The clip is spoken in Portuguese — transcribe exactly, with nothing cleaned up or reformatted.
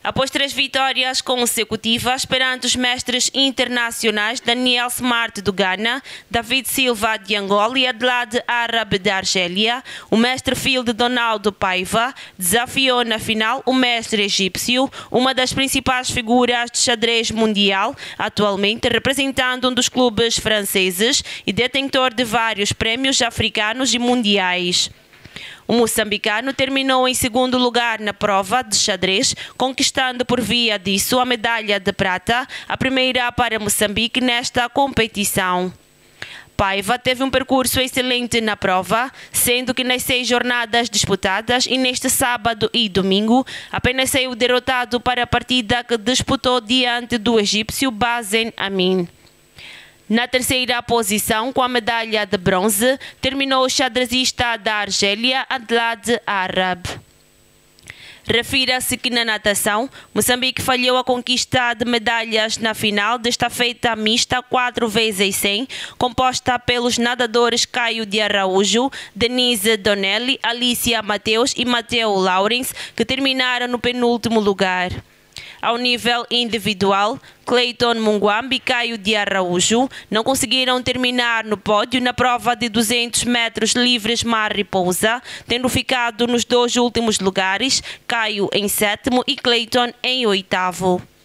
Após três vitórias consecutivas perante os mestres internacionais Daniel Smart do Ghana, David Silva de Angola e Adelaide Árabe da Argélia, o mestre field Donaldo Paiva desafiou na final o mestre egípcio, uma das principais figuras de xadrez mundial, atualmente representando um dos clubes franceses e detentor de vários prémios africanos e mundiais. O moçambicano terminou em segundo lugar na prova de xadrez, conquistando por via disso a medalha de prata, a primeira para Moçambique nesta competição. Paiva teve um percurso excelente na prova, sendo que nas seis jornadas disputadas e neste sábado e domingo, apenas saiu derrotado para a partida que disputou diante do egípcio Bazen Amin. Na terceira posição, com a medalha de bronze, terminou o xadrezista da Argélia, Adelaide Árabe. Refira-se que na natação, Moçambique falhou a conquista de medalhas na final desta feita mista quatro vezes cem, composta pelos nadadores Caio de Araújo, Denise Donnelly, Alicia Mateus e Mateo Laurens, que terminaram no penúltimo lugar. Ao nível individual, Clayton Mungwambi e Caio de Araújo não conseguiram terminar no pódio na prova de duzentos metros livres mar repousa, tendo ficado nos dois últimos lugares, Caio em sétimo e Clayton em oitavo.